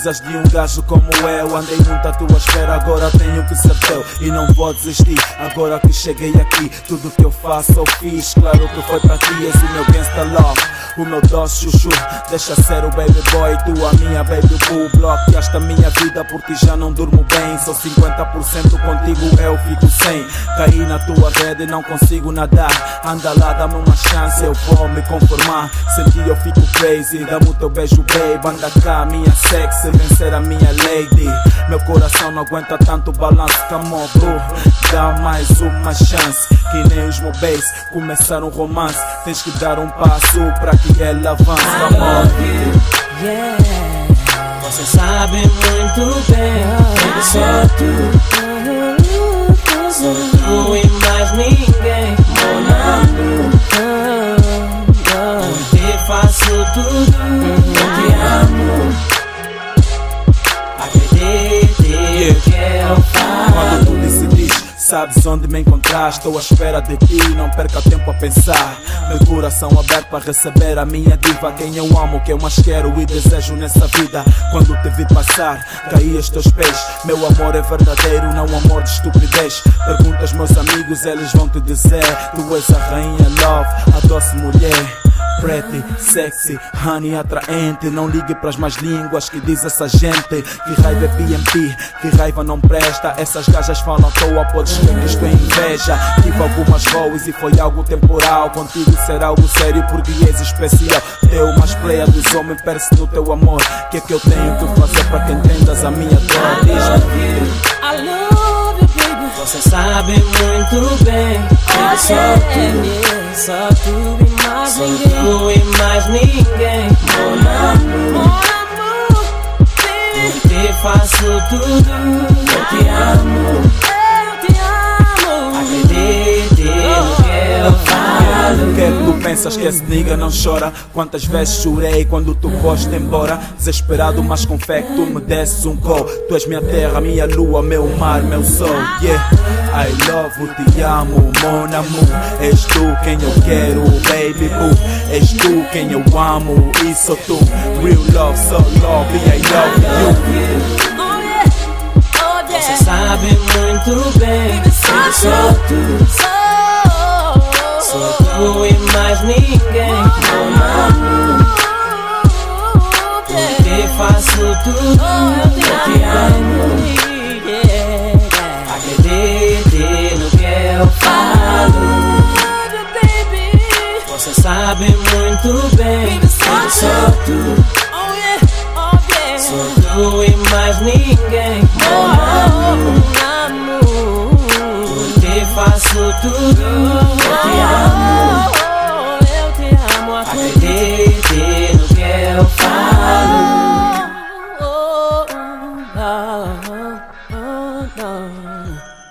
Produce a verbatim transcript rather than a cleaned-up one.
Precisas de um gajo como eu. Andei muito à tua espera, agora tenho que ser teu. E não vou desistir, agora que cheguei aqui. Tudo que eu faço eu fiz, claro que foi para ti. És o meu gangsta love, o meu doce chuchu. Deixa ser o baby boy, tu a minha baby boo. Bloqueaste a minha vida, por ti já não durmo bem. Sou cinquenta por cento contigo, eu fico cem. Caí na tua rede e não consigo nadar. Anda lá, dá-me uma chance, eu vou me conformar. Sem ti eu fico crazy, dá-me o teu beijo babe. Anda cá, minha sexy, vencer a minha lady. Meu coração não aguenta tanto balanço, come on bro. Dá mais uma chance, que nem os mobis começar um romance. Tens que dar um passo para que ela avance. I love you, yeah. Você sabe muito bem, baby, só tu, só tu e mais ninguém. Mon amour, eu te faço tudo, eu te amo. Acredite no que eu falo. Quando tu decidis, sabes onde me encontrar. Estou à espera de ti, não perca tempo a pensar. Meu coração aberto para receber a minha diva. Quem eu amo, que eu mais quero e desejo nessa vida. Quando te vi passar, caí aos teus pés. Meu amor é verdadeiro, não amor de estupidez. Pergunta aos meus amigos, eles vão te dizer: tu és a rainha love, a doce mulher. Pretty, sexy, honey, atraente. Não ligue pras más línguas que diz essa gente. Que raiva é P M P, que raiva não presta. Essas gajas falam à toa, podes ver que isto é inveja. Tive algumas voos e foi algo temporal. Contigo será algo sério porque és especial. Teu mais playa dos homens perde-se no teu amor. Que é que eu tenho que fazer para que entendas a minha dor? I love you, I love you baby. Você sabe muito bem, baby, só tu, só tu e mais ninguém. Só tu e mais ninguém. Mon amour, mon amour, baby. Eu te faço tudo, eu te amo, eu te amo. Acredite no que eu falo. O que é que tu pensas que esse nigga não chora? Quantas vezes chorei quando tu foste embora. Desesperado, mas com fé que tu me desses um call. Tu és minha terra, minha lua, meu mar, meu sol. Yeah, I love you, te amo, mon amour. És tu quem eu quero, baby boo. És tu quem eu amo e sou tu. Real love, so love, I love you. Você sabe muito bem, baby, só tu, só tu e mais ninguém. Mon amour, eu te faço tudo, eu te amo. Acredite no que eu falo. Você sabe muito bem, baby, só tu, só tu e mais ninguém. Mon amour, eu te faço tudo, eu te amo, eu te amo. Acredite no que eu falo. Oh, oh, oh, oh, oh.